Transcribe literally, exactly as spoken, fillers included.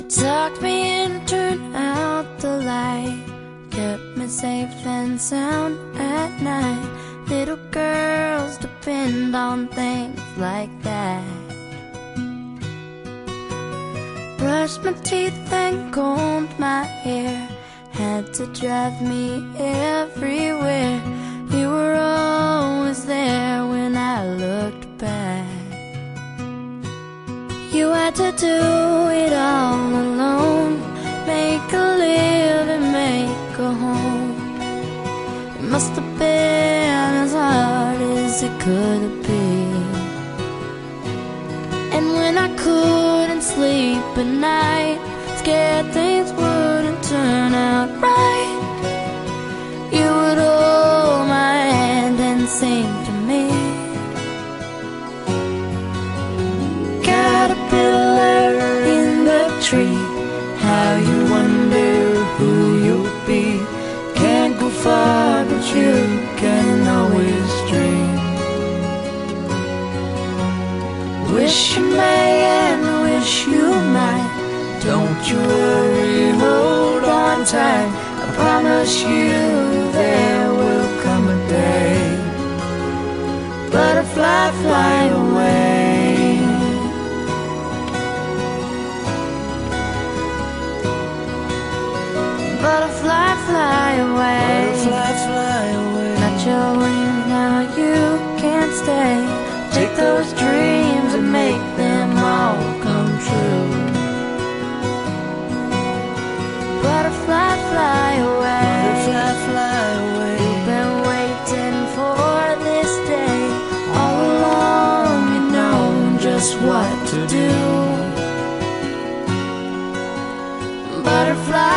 tucked me in, turned out the light, kept me safe and sound at night. Little girls depend on things like that. Brushed my teeth and combed my hair, had to drive me everywhere. You were always there when I looked back. You had to do it all alone, make a living, make a home. It must have been as hard as it could be. And when I couldn't sleep at night, scared things wouldn't turn out right, you would hold my hand and sing to me. Caterpillar in the tree, how you wonder who you'll be. Can't go far, but you can always dream. Wish you may and wish you might. Don't you worry, hold on tight. I promise you there will come a day. Butterfly, fly away. Butterfly, fly away. Butterfly, fly away. Got your wings, now you can't stay. Take those dreams and make them all come true. Butterfly, fly away. Butterfly, fly away. You've been waiting for this day. All along you know just what to do. Butterfly,